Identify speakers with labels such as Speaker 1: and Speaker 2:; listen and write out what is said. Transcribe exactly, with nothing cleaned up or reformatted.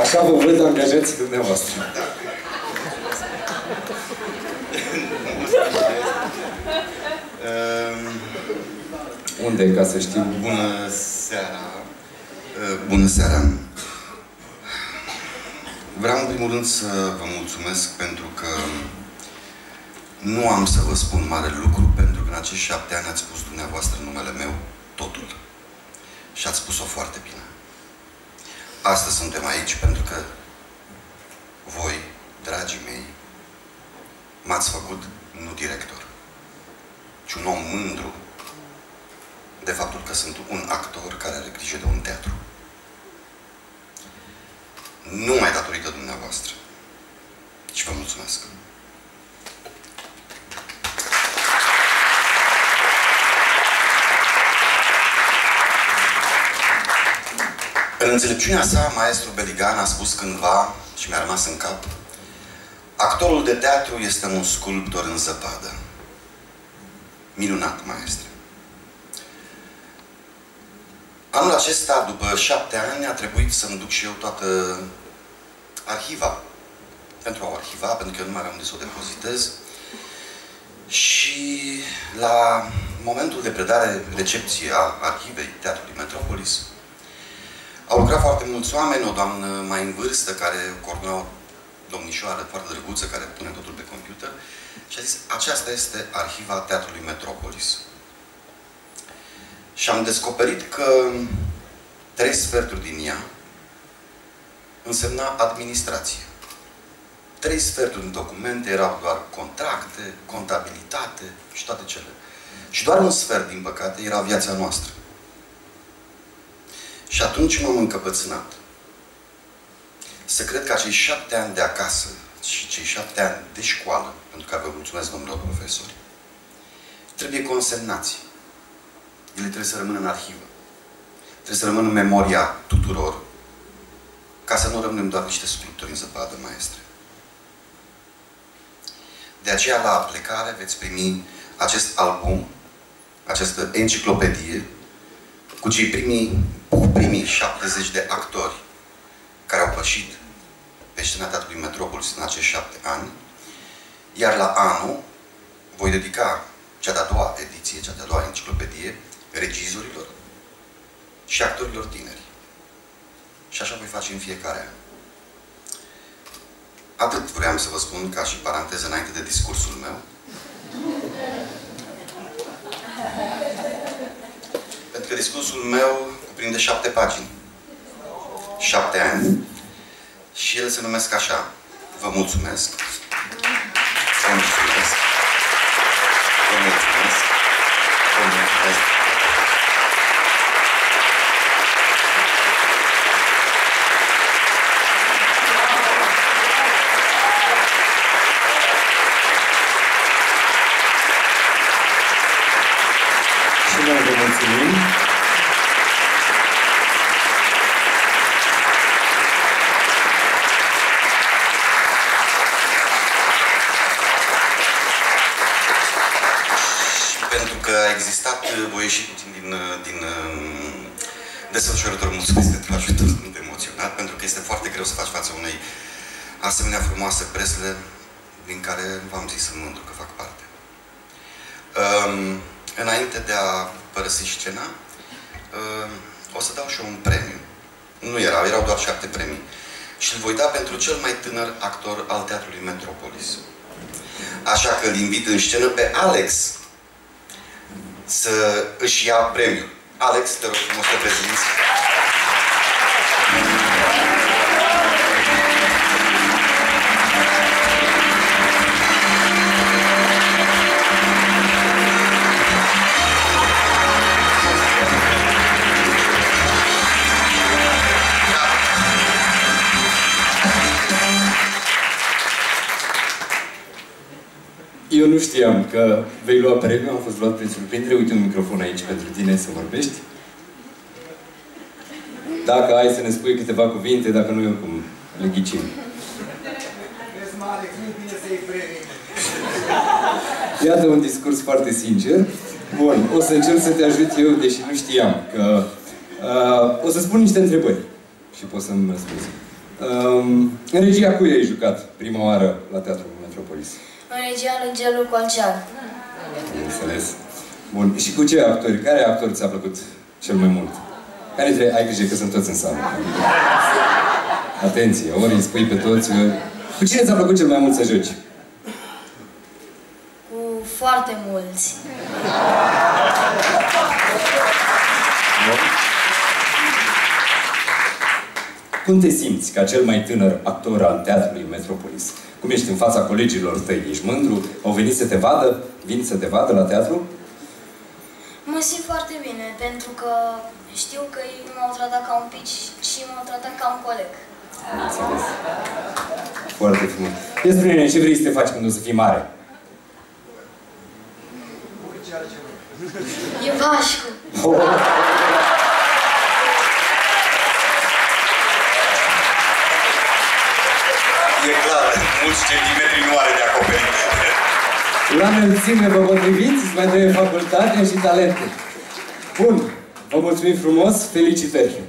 Speaker 1: Așa vă văd angajații dumneavoastră. Unde, ca să știu?
Speaker 2: Bună seara. Bună seara. Vreau în primul rând să vă mulțumesc pentru că nu am să vă spun mare lucru, pentru că în acești șapte ani ați spus dumneavoastră numele meu totul. Și ați spus-o foarte bine. Astăzi suntem aici pentru că voi, dragii mei, m-ați făcut nu director, ci un om mândru de faptul că sunt un actor care are grijă de un teatru. Numai datorită dumneavoastră. Și vă mulțumesc. În înțelepciunea sa, maestru Beligan a spus cândva, și mi-a rămas în cap, actorul de teatru este un sculptor în zăpadă. Minunat, maestre. Anul acesta, după șapte ani, a trebuit să-mi duc și eu toată arhiva. Pentru a o arhiva, pentru că eu nu mai aveam unde să o depozitez. Și la momentul de predare, recepție a arhivei Teatrului Metropolis, au lucrat foarte mulți oameni, o doamnă mai în vârstă, care coordona o domnișoară foarte drăguță, care pune totul pe computer, și a zis, aceasta este arhiva Teatrului Metropolis. Și am descoperit că trei sferturi din ea însemna administrație. Trei sferturi din documente erau doar contracte, contabilitate și toate cele. Și doar un sfert, din păcate, era viața noastră. Și atunci m-am încăpățânat. Să cred că acei șapte ani de acasă și cei șapte ani de școală, pentru că vă mulțumesc, domnilor profesori, trebuie consemnați. Ele trebuie să rămână în arhivă. Trebuie să rămână în memoria tuturor. Ca să nu rămânem doar niște sculptori în zăpadă, maestre. De aceea, la plecare, veți primi acest album, această enciclopedie, cu cei primii, cu primii șaptezeci de actori care au pășit pe scena Teatrului Metropolis în acești șapte ani. Iar la anul voi dedica cea de-a doua ediție, cea de-a doua enciclopedie, regizorilor și actorilor tineri. Și așa voi face în fiecare an. Atât vreau să vă spun, ca și paranteză înainte de discursul meu. Pentru că discursul meu cuprinde șapte pagini. Șapte ani. Și ele se numesc așa. Vă mulțumesc. Vă mulțumesc. Vă mulțumesc. Vă mulțumesc.
Speaker 1: Și noi vă mulțumim.
Speaker 2: A existat, voi ieși puțin din, din desfășurător, mulțumesc pentru ajutor, sunt emoționat, pentru că este foarte greu să faci față unei asemenea frumoase presle din care v-am zis în mândru că fac parte. Um, înainte de a părăsi scena, um, o să dau și eu un premiu. Nu erau, erau doar șapte premii. Și îl voi da pentru cel mai tânăr actor al Teatrului Metropolis. Așa că îl invit în scenă pe Alex să își ia premiul. Alex, te rog frumos să te prezinți.
Speaker 1: Eu nu știam că vei lua premiul, am fost luat prin surprindere. Uite un microfon aici pentru tine să vorbești. Dacă ai să ne spui câteva cuvinte, dacă nu, eu cum le ghicim.
Speaker 3: Vezi, mă, Alex, nu-i bine să iei premii.
Speaker 1: Iată un discurs foarte sincer. Bun, o să încerc să te ajut eu, deși nu știam că... Uh, o să spun niște întrebări și poți să-mi răspunzi. Um, în regia cui ai jucat prima oară la Teatrul Metropolis?
Speaker 4: În regia lui Gelu Colcean.
Speaker 1: Înțeles. Bun. Și cu ce actori? Care actor ți-a plăcut cel mai mult? Care dintre... Ai grijă că sunt toți în sală. Atenție, ori îi spui pe toți... Cu cine ți-a plăcut cel mai mult să joci?
Speaker 4: Cu foarte mulți.
Speaker 1: Bun. Cum te simți ca cel mai tânăr actor al Teatrului Metropolis? Cum ești în fața colegilor tăi? Ești mândru? Au venit să te vadă? Vin să te vadă la teatru?
Speaker 4: Mă simt foarte bine, pentru că știu că ei nu m-au tratat ca un pici și m-au tratat ca un coleg.
Speaker 1: Înțeles. Foarte frumos. Ia spune-ne, ce vrei să te faci când o să fii mare?
Speaker 4: E Vașcu.
Speaker 1: Oh.
Speaker 2: E clar, mulți centimetri nu are de acoperit.
Speaker 1: La înălțime vă potriviți, mai trebuie facultate și talente. Bun, vă mulțumim frumos, felicitări!